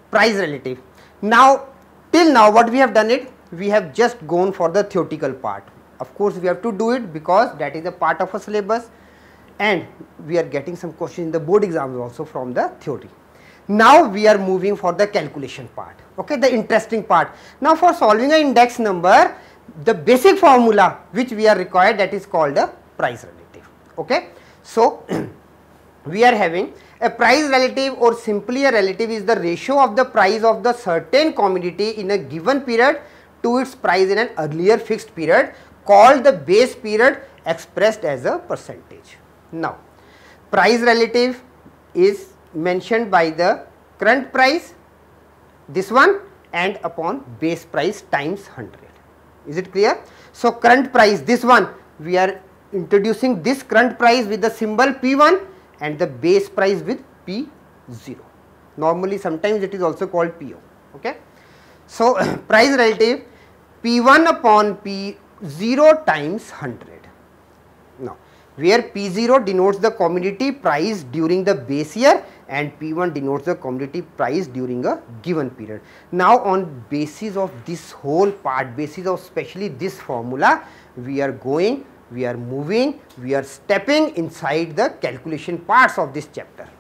price relative. Now till now what we have done it, we have just gone for the theoretical part. Of course we have to do it because that is a part of a syllabus, and we are getting some questions in the board exams also from the theory. Now we are moving for the calculation part, okay, the interesting part. Now for solving an index number, the basic formula which we are required, that is called a price relative, okay. So we are having a price relative, or simply a relative is the ratio of the price of the certain commodity in a given period to its price in an earlier fixed period, called the base period, expressed as a percentage. Now price relative is mentioned by the current price, this one, and upon base price times 100. Is it clear? So current price, this one, we are introducing this current price with the symbol P1 and the base price with P0. Normally sometimes it is also called PO, okay. So price relative, P1 upon P0 times 100. Now where P0 denotes the commodity price during the base year and P1 denotes the commodity price during a given period. Now on basis of this whole part, basis of especially this formula, we are going, we are moving, we are stepping inside the calculation parts of this chapter.